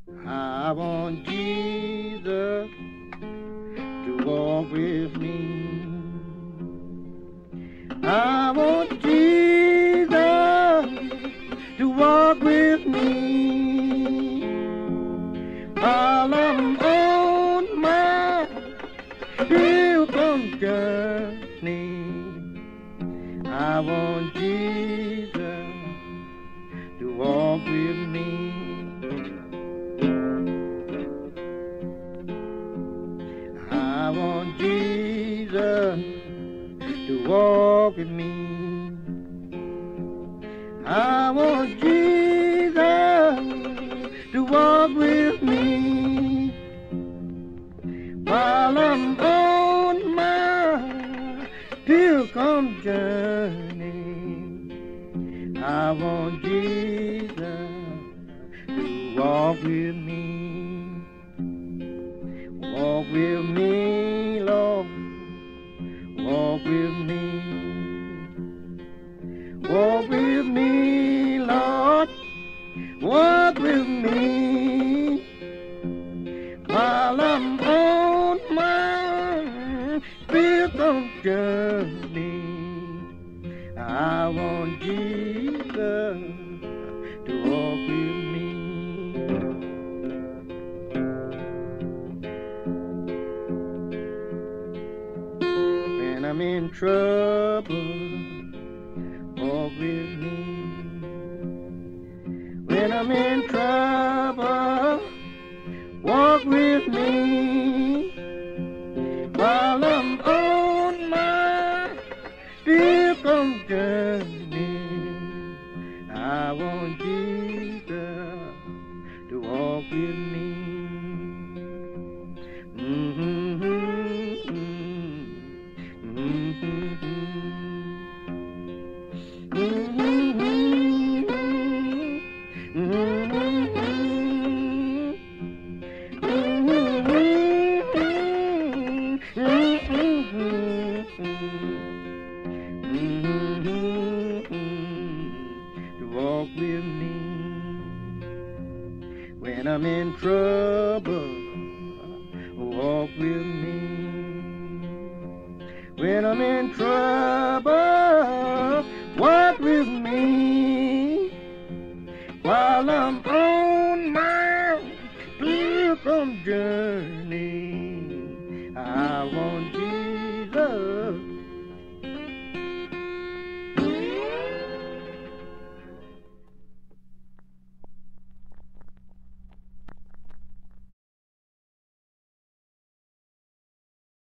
I want Jesus to walk with me. I want Jesus to walk with me while I'm on my pilgrim journey. I want Jesus to walk with me. I want Jesus to walk with me. I want Jesus to walk with me while I'm on my pilgrim journey. I want Jesus to walk with me. Walk with me, Lord. Walk with me. Walk with me, Lord. Walk with me while I'm on my pilgrim journey. I want Jesus to walk with me. When I'm in trouble, walk with me. When I'm in trouble, walk with me while I'm on my pilgrim journey. I want Jesus to walk with me. To walk with me when I'm in trouble. Walk with me when I'm in trouble. Walk with me while I'm on my pilgrim journey.